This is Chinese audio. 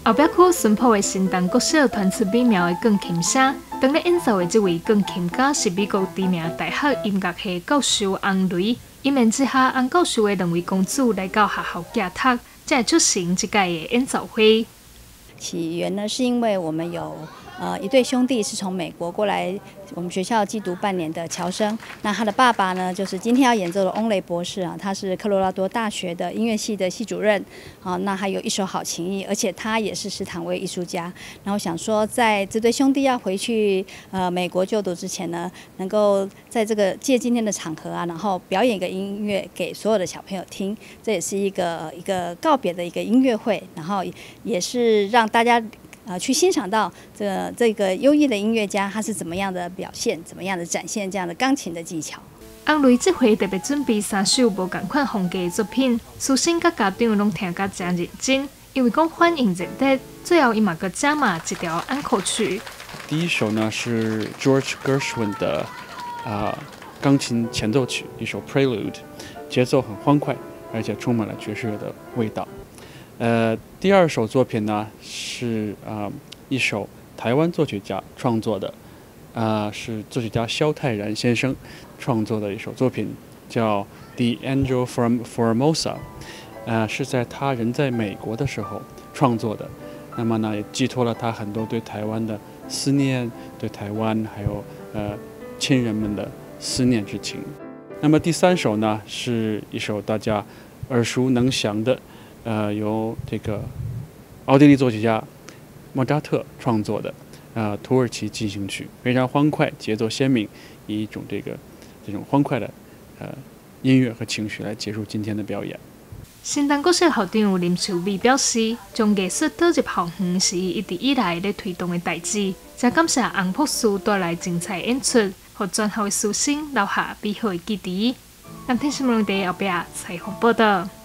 后壁区巡捕的新党国小传出美妙的钢琴声。当咧演奏的这位钢琴家是美国知名大学音乐系教授洪雷。一面之下，洪教授的2位公主来到学校教读，才会出席这届的演奏会。 起源呢，是因为我们有一对兄弟是从美国过来我们学校寄读半年的侨生。那他的爸爸呢，就是今天要演奏的翁雷博士啊，他是科罗拉多大学的音乐系的系主任啊。那还有一手好琴艺，而且他也是史坦威艺术家。然后想说，在这对兄弟要回去美国就读之前呢，能够在这个借今天的场合啊，然后表演一个音乐给所有的小朋友听，这也是一个告别的一个音乐会，然后也是让大家去欣赏到这个优异的音乐家他是怎么样的表现，怎么样的展现这样的钢琴的技巧。 洪雷这回特别准备3首无同款风格的作品，师生甲家长拢听甲真认真，因为讲反应热烈。最后伊嘛阁加码一条安可曲。 第一首呢是 George Gershwin 的钢琴前奏曲，一首 Prelude， 节奏很欢快，而且充满了爵士乐的味道。第二首作品呢是一首台湾作曲家创作的，是作曲家萧泰然先生创作的一首作品，叫《The Angel from Formosa》，是在他人在美国的时候创作的。那么呢，也寄托了他很多对台湾的思念，对台湾还有亲人们的思念之情。那么第三首呢，是一首大家耳熟能详的。由这个奥地利作曲家莫扎特创作的土耳其进行曲，非常欢快，节奏鲜明，以一种这种欢快的音乐和情绪来结束今天的表演。 新党国小校长林秀美表示，将艺术导入校园是伊一直以来咧推动的代志，真感谢洪博士带来精彩演出，予全校的师生留下美好的记忆。南天新闻台后壁采访报道。